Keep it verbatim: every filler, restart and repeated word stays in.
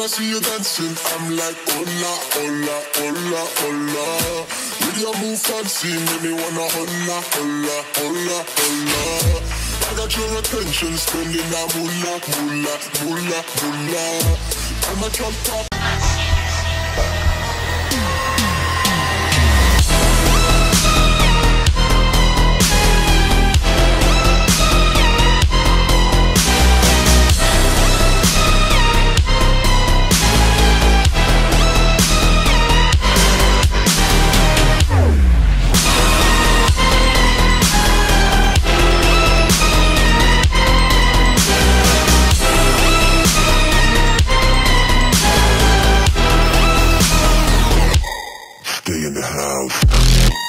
I see you dancing, I'm like, hola, hola, hola, hola. With your move fancy, make me wanna hola, hola, hola, hola. I got your attention, spending that moolah, moolah, moolah, moolah. I'm a jump top. Stay in the house.